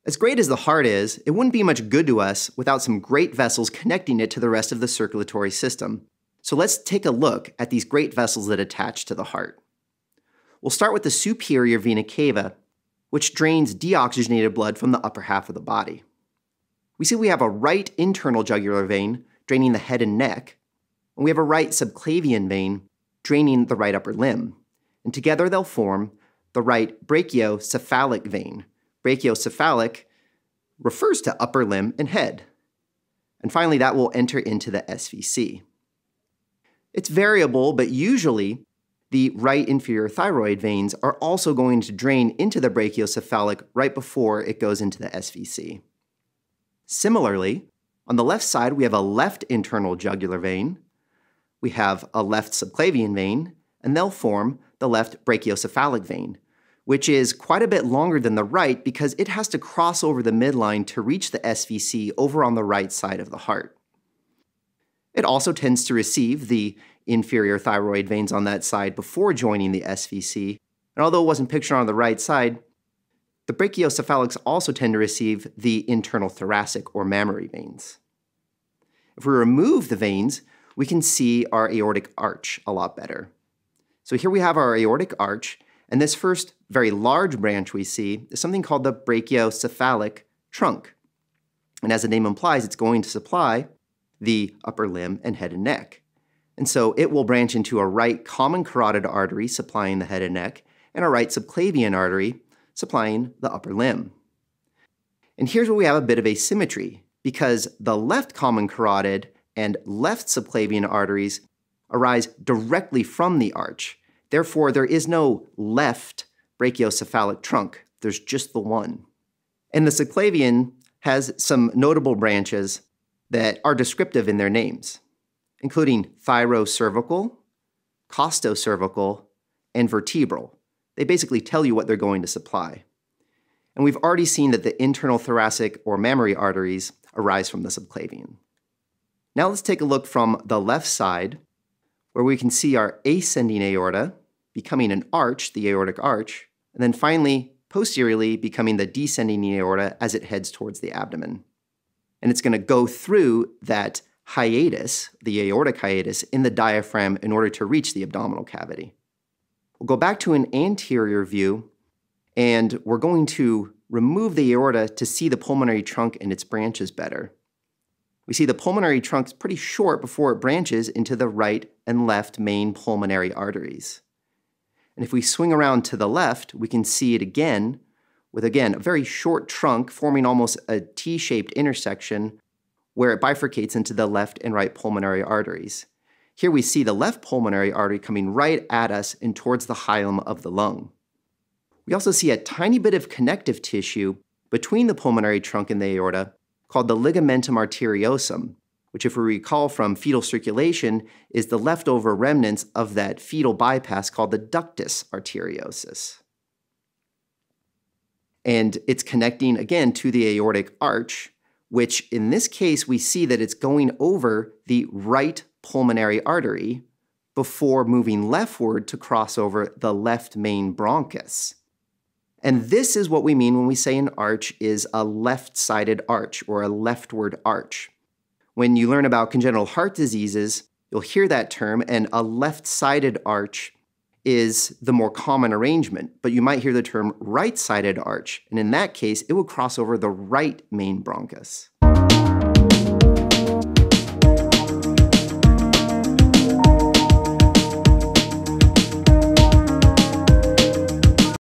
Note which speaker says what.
Speaker 1: As great as the heart is, it wouldn't be much good to us without some great vessels connecting it to the rest of the circulatory system. So let's take a look at these great vessels that attach to the heart. We'll start with the superior vena cava, which drains deoxygenated blood from the upper half of the body. We see we have a right internal jugular vein draining the head and neck, and we have a right subclavian vein draining the right upper limb. And together they'll form the right brachiocephalic vein. Brachiocephalic refers to upper limb and head. And finally, that will enter into the SVC. It's variable, but usually the right inferior thyroid veins are also going to drain into the brachiocephalic right before it goes into the SVC. Similarly, on the left side, we have a left internal jugular vein, we have a left subclavian vein, and they'll form the left brachiocephalic vein, which is quite a bit longer than the right because it has to cross over the midline to reach the SVC over on the right side of the heart. It also tends to receive the inferior thyroid veins on that side before joining the SVC, and although it wasn't pictured on the right side, the brachiocephalics also tend to receive the internal thoracic or mammary veins. If we remove the veins, we can see our aortic arch a lot better. So here we have our aortic arch, and this first very large branch we see is something called the brachiocephalic trunk. And as the name implies, it's going to supply the upper limb and head and neck. And so it will branch into a right common carotid artery supplying the head and neck, and a right subclavian artery supplying the upper limb. And here's where we have a bit of asymmetry, because the left common carotid and left subclavian arteries arise directly from the arch. Therefore, there is no left brachiocephalic trunk. There's just the one. And the subclavian has some notable branches that are descriptive in their names, including thyrocervical, costocervical, and vertebral. They basically tell you what they're going to supply. And we've already seen that the internal thoracic or mammary arteries arise from the subclavian. Now let's take a look from the left side, where we can see our ascending aorta becoming an arch, the aortic arch, and then finally, posteriorly, becoming the descending aorta as it heads towards the abdomen. And it's going to go through that hiatus, the aortic hiatus, in the diaphragm in order to reach the abdominal cavity. We'll go back to an anterior view, and we're going to remove the aorta to see the pulmonary trunk and its branches better. We see the pulmonary trunk's pretty short before it branches into the right and left main pulmonary arteries. And if we swing around to the left, we can see it again with, again, a very short trunk forming almost a T-shaped intersection where it bifurcates into the left and right pulmonary arteries. Here we see the left pulmonary artery coming right at us and towards the hilum of the lung. We also see a tiny bit of connective tissue between the pulmonary trunk and the aorta called the Ligamentum Arteriosum, which, if we recall from fetal circulation, is the leftover remnants of that fetal bypass called the ductus arteriosus. And it's connecting again to the aortic arch, which in this case we see that it's going over the right pulmonary artery before moving leftward to cross over the left main bronchus. And this is what we mean when we say an arch is a left-sided arch or a leftward arch. When you learn about congenital heart diseases, you'll hear that term, and a left-sided arch is the more common arrangement, but you might hear the term right-sided arch, and in that case, it would cross over the right main bronchus.